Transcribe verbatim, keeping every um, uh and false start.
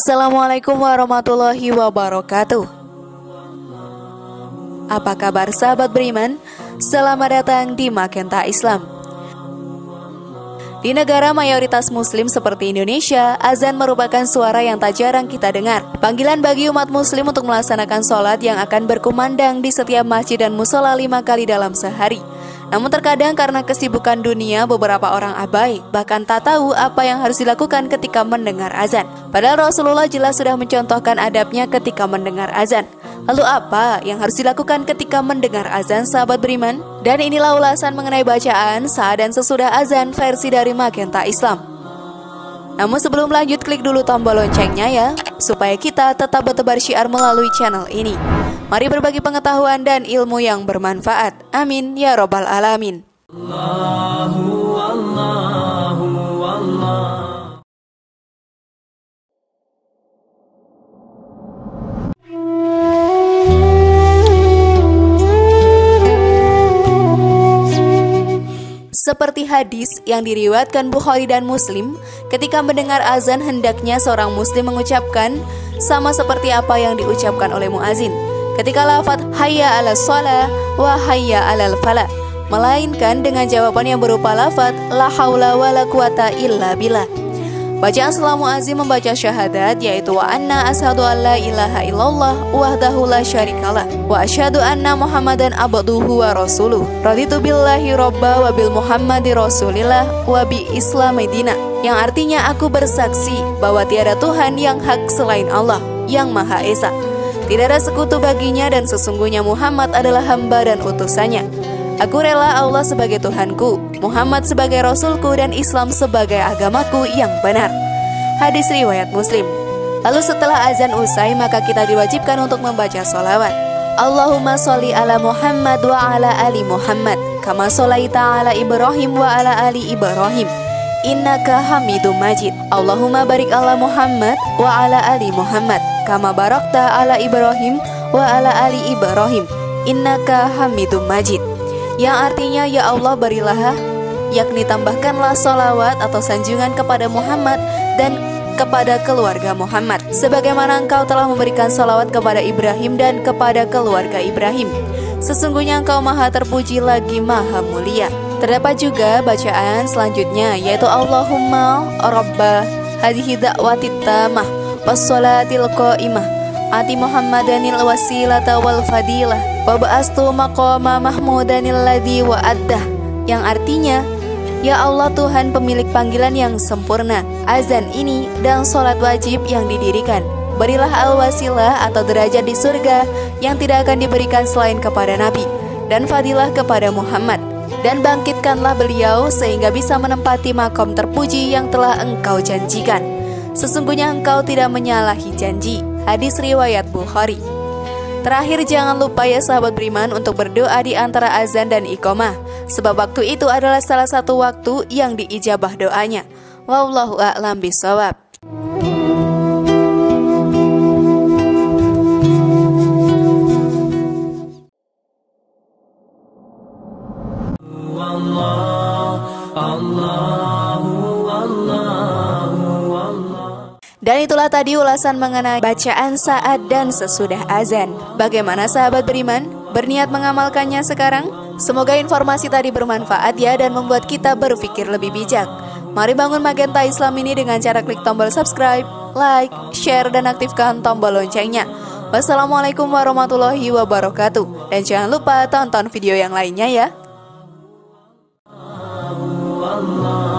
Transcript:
Assalamualaikum warahmatullahi wabarakatuh. Apa kabar sahabat beriman? Selamat datang di Magenta Islam. Di negara mayoritas muslim seperti Indonesia, azan merupakan suara yang tak jarang kita dengar. Panggilan bagi umat muslim untuk melaksanakan sholat yang akan berkumandang di setiap masjid dan musola lima kali dalam sehari. Namun terkadang karena kesibukan dunia, beberapa orang abai, bahkan tak tahu apa yang harus dilakukan ketika mendengar azan. Padahal Rasulullah jelas sudah mencontohkan adabnya ketika mendengar azan. Lalu apa yang harus dilakukan ketika mendengar azan, sahabat beriman? Dan inilah ulasan mengenai bacaan saat dan sesudah azan versi dari Magenta Islam. Namun sebelum lanjut, klik dulu tombol loncengnya ya, supaya kita tetap bertebar syiar melalui channel ini. Mari berbagi pengetahuan dan ilmu yang bermanfaat. Amin ya robbal alamin. Allahu, Allahu, Allah. Seperti hadis yang diriwayatkan Bukhari dan Muslim, ketika mendengar azan hendaknya seorang muslim mengucapkan sama seperti apa yang diucapkan oleh muazin ketika lafadz hayya 'alas shalah wa hayya 'alal falah, melainkan dengan jawaban yang berupa lafadz la haula wala quwata illa billah. Bacaan setelah muazin membaca syahadat yaitu wa anna asyhadu an la ilaha illallah wahdahu la syarikalah wa asyhadu anna muhammadan abduhu wa rasuluh raditu billahi robba wa bil muhammadi rasulillah wa bi islami dina, yang artinya aku bersaksi bahwa tiada Tuhan yang hak selain Allah yang Maha Esa, tidak ada sekutu baginya, dan sesungguhnya Muhammad adalah hamba dan utusannya. Aku rela Allah sebagai Tuhanku, Muhammad sebagai Rasulku, dan Islam sebagai agamaku yang benar. Hadis riwayat Muslim. Lalu setelah azan usai, maka kita diwajibkan untuk membaca sholawat. Allahumma sholli ala Muhammad wa ala ali Muhammad kama sholaita ala Ibrahim wa ala ali Ibrahim innaka hamidum majid. Allahumma barik ala Muhammad wa ala ali Muhammad kama barakta ala Ibrahim wa ala ali Ibrahim innaka hamidum majid, yang artinya ya Allah berilah, yakni tambahkanlah sholawat atau sanjungan kepada Muhammad dan kepada keluarga Muhammad, sebagaimana engkau telah memberikan sholawat kepada Ibrahim dan kepada keluarga Ibrahim. Sesungguhnya engkau maha terpuji lagi maha mulia. Terdapat juga bacaan selanjutnya yaitu Allahumma rabba hadhihi da'watit tamah wassolatil qa'imah ati Muhammadanil wasilata wal fadilah wa ba'astu maqama mahmudanil ladzi wa'addah, yang artinya ya Allah Tuhan pemilik panggilan yang sempurna, azan ini dan sholat wajib yang didirikan, berilah al-wasilah atau derajat di surga yang tidak akan diberikan selain kepada Nabi, dan fadilah kepada Muhammad, dan bangkitkanlah beliau sehingga bisa menempati makom terpuji yang telah engkau janjikan. Sesungguhnya engkau tidak menyalahi janji. Hadis riwayat Bukhari. Terakhir, jangan lupa ya sahabat beriman untuk berdoa di antara azan dan iqamah, sebab waktu itu adalah salah satu waktu yang diijabah doanya. Wallahu a'lam bishawab. Dan itulah tadi ulasan mengenai bacaan saat dan sesudah azan. Bagaimana sahabat beriman? Berniat mengamalkannya sekarang? Semoga informasi tadi bermanfaat ya dan membuat kita berpikir lebih bijak. Mari bangun Magenta Islam ini dengan cara klik tombol subscribe, like, share, dan aktifkan tombol loncengnya. Wassalamualaikum warahmatullahi wabarakatuh. Dan jangan lupa tonton video yang lainnya ya. Allah.